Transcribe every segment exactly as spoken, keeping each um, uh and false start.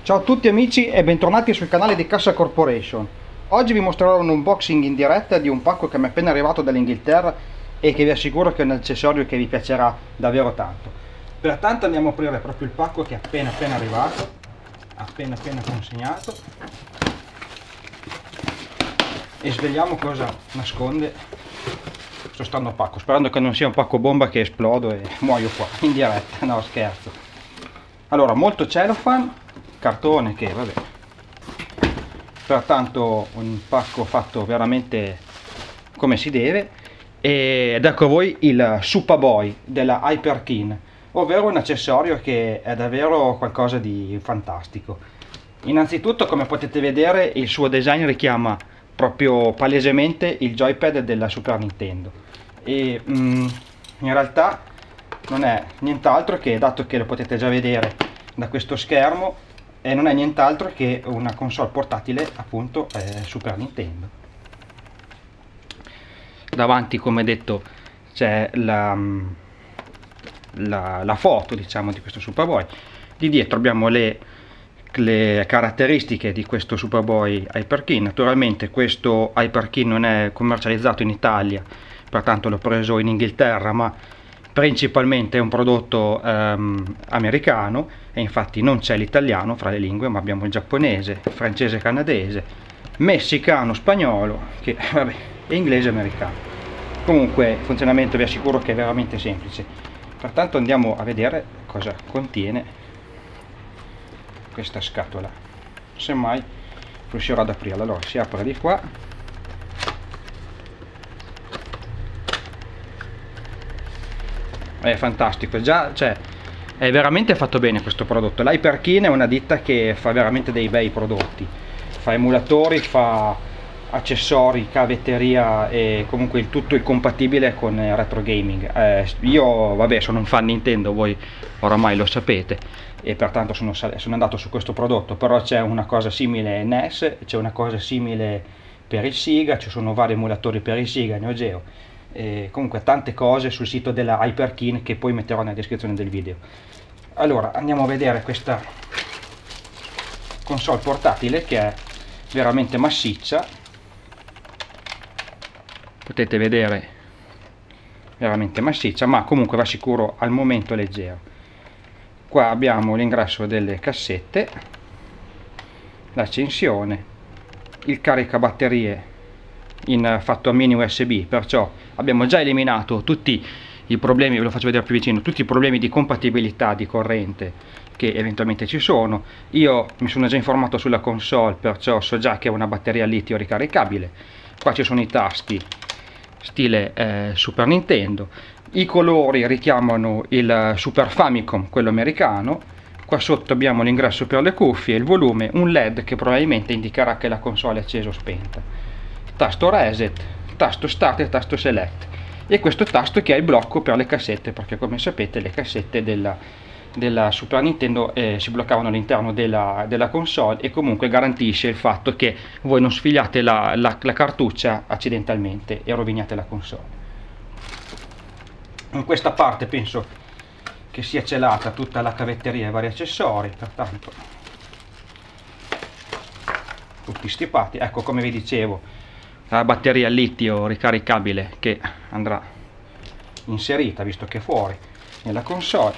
Ciao a tutti amici e bentornati sul canale di Cassa Corporation. Oggi vi mostrerò un unboxing in diretta di un pacco che mi è appena arrivato dall'Inghilterra e che vi assicuro che è un accessorio che vi piacerà davvero tanto. Pertanto andiamo a aprire proprio il pacco che è appena appena arrivato, appena appena consegnato, e svegliamo cosa nasconde questo strano pacco, sperando che non sia un pacco bomba che esplodo e muoio qua in diretta. No, scherzo. Allora, molto cellophane, cartone che vabbè, pertanto un pacco fatto veramente come si deve, ed ecco a voi il Superboy della Hyperkin, ovvero un accessorio che è davvero qualcosa di fantastico. Innanzitutto, come potete vedere, il suo design richiama proprio palesemente il joypad della Super Nintendo e mm, in realtà non è nient'altro che, dato che lo potete già vedere da questo schermo, e non è nient'altro che una console portatile, appunto, eh, Super Nintendo. Davanti, come detto, c'è la, la, la foto, diciamo, di questo Superboy. Di dietro abbiamo le, le caratteristiche di questo Superboy Hyperkin. Naturalmente questo Hyperkin non è commercializzato in Italia, pertanto l'ho preso in Inghilterra, ma principalmente è un prodotto um, americano, e infatti non c'è l'italiano fra le lingue, ma abbiamo il giapponese, il francese, canadese, messicano, spagnolo, che vabbè, e inglese, americano. Comunque il funzionamento vi assicuro che è veramente semplice. Pertanto andiamo a vedere cosa contiene questa scatola, semmai riuscirò ad aprirla. Allora si apre di qua. È fantastico, già, cioè, è veramente fatto bene questo prodotto. L'Hyperkin è una ditta che fa veramente dei bei prodotti, fa emulatori, fa accessori, cavetteria e comunque il tutto è compatibile con retro gaming. Eh, io vabbè sono un fan Nintendo, voi oramai lo sapete, e pertanto sono, sono andato su questo prodotto, però c'è una cosa simile N E S, c'è una cosa simile per il Sega, ci sono vari emulatori per il Sega, Neo Geo. E comunque tante cose sul sito della Hyperkin che poi metterò nella descrizione del video. Allora andiamo a vedere questa console portatile che è veramente massiccia, potete vedere, veramente massiccia, ma comunque va sicuro al momento leggero. Qua abbiamo l'ingresso delle cassette, l'accensione, il caricabatterie in fatto a mini U S B, perciò abbiamo già eliminato tutti i problemi, ve lo faccio vedere più vicino, tutti i problemi di compatibilità di corrente che eventualmente ci sono. Io mi sono già informato sulla console, perciò so già che è una batteria a litio ricaricabile. Qua ci sono i tasti stile eh, Super Nintendo, i colori richiamano il Super Famicom, quello americano. Qua sotto abbiamo l'ingresso per le cuffie, il volume, un LED che probabilmente indicherà che la console è accesa o spenta, tasto reset, tasto start e tasto select, e questo tasto che è il blocco per le cassette, perché come sapete le cassette della, della Super Nintendo eh, si bloccavano all'interno della, della console, e comunque garantisce il fatto che voi non sfiliate la, la, la cartuccia accidentalmente e roviniate la console. In questa parte penso che sia celata tutta la cavetteria e vari accessori, pertanto tutti stipati. Ecco, come vi dicevo, la batteria a litio ricaricabile che andrà inserita, visto che è fuori, nella console,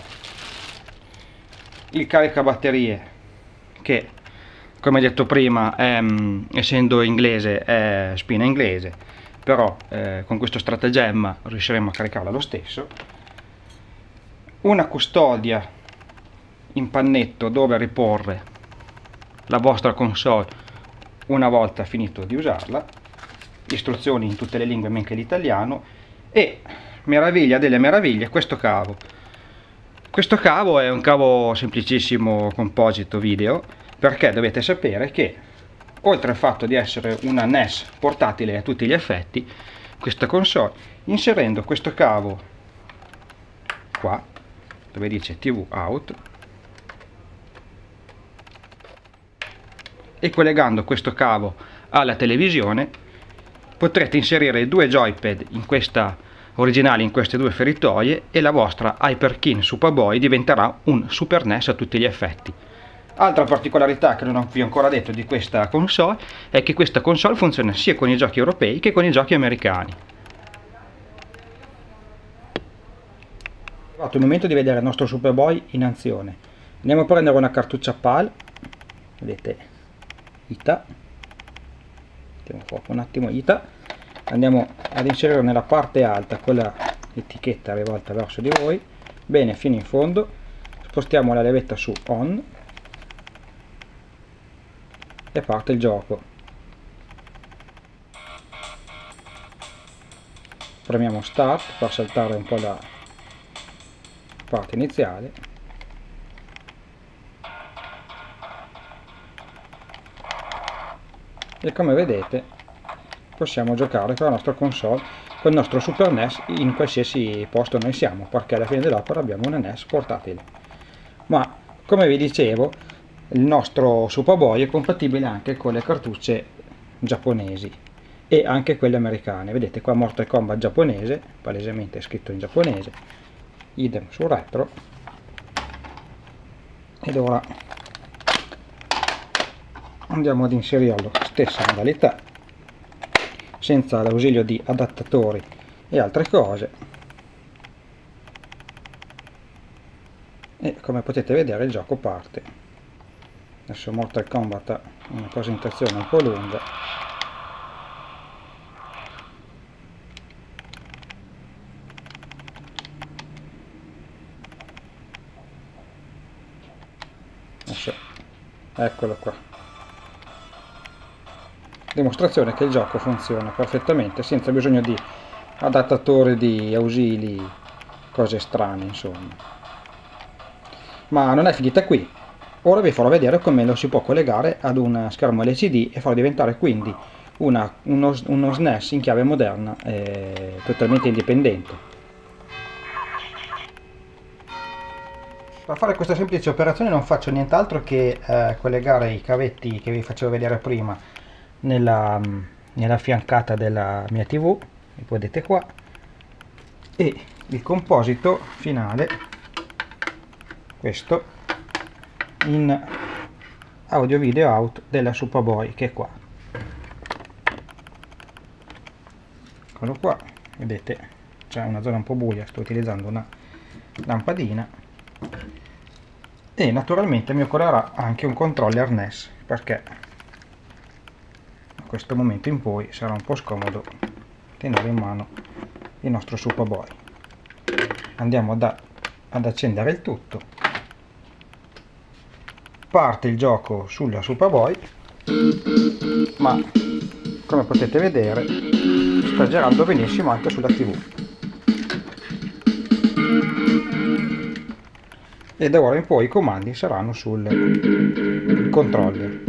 il caricabatterie che, come detto prima, è, essendo inglese, è spina inglese, però eh, con questo stratagemma riusciremo a caricarla lo stesso, una custodia in pannetto dove riporre la vostra console una volta finito di usarla, istruzioni in tutte le lingue men che l'italiano, e meraviglia delle meraviglie, questo cavo. Questo cavo è un cavo semplicissimo composito video, perché dovete sapere che oltre al fatto di essere una N E S portatile a tutti gli effetti, questa console, inserendo questo cavo qua dove dice T V out e collegando questo cavo alla televisione, potrete inserire due joypad in questa originali in queste due feritoie e la vostra Hyperkin Superboy diventerà un Super N E S a tutti gli effetti. Altra particolarità che non vi ho ancora detto di questa console è che questa console funziona sia con i giochi europei che con i giochi americani. È arrivato il momento di vedere il nostro Superboy in azione. Andiamo a prendere una cartuccia P A L, vedete I T A, mettiamo fuoco un attimo I T A, andiamo ad inserire nella parte alta quella etichetta rivolta verso di voi, bene fino in fondo, spostiamo la levetta su On e parte il gioco. Premiamo Start per saltare un po' la parte iniziale e come vedete possiamo giocare con la nostra console, con il nostro Super N E S in qualsiasi posto noi siamo, perché alla fine dell'opera abbiamo una N E S portatile. Ma come vi dicevo, il nostro Superboy è compatibile anche con le cartucce giapponesi e anche quelle americane. Vedete qua Mortal Kombat giapponese, palesemente scritto in giapponese, idem sul retro. Ed ora andiamo ad inserirlo stessa modalità, senza l'ausilio di adattatori e altre cose, e come potete vedere il gioco parte. Adesso Mortal Kombat ha una presentazione un po' lunga, adesso eccolo qua, dimostrazione che il gioco funziona perfettamente senza bisogno di adattatori, di ausili, cose strane insomma. Ma non è finita qui, ora vi farò vedere come lo si può collegare ad un schermo L C D e farlo diventare quindi una, uno, uno S N E S in chiave moderna eh, totalmente indipendente. Per fare questa semplice operazione non faccio nient'altro che eh, collegare i cavetti che vi facevo vedere prima nella, nella fiancata della mia tivù, li vedete qua, e il composito finale, questo, in audio video out della Superboy, che è qua. Eccolo qua, vedete c'è una zona un po' buia, sto utilizzando una lampadina, e naturalmente mi occorrerà anche un controller N E S, perché da questo momento in poi sarà un po' scomodo tenere in mano il nostro Superboy. Andiamo da, ad accendere il tutto, parte il gioco sulla Superboy, ma come potete vedere sta girando benissimo anche sulla tivù. E da ora in poi i comandi saranno sul controller.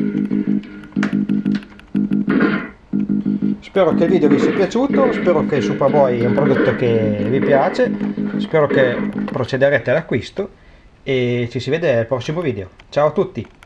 Spero che il video vi sia piaciuto, spero che il Superboy è un prodotto che vi piace, spero che procederete all'acquisto e ci si vede al prossimo video. Ciao a tutti!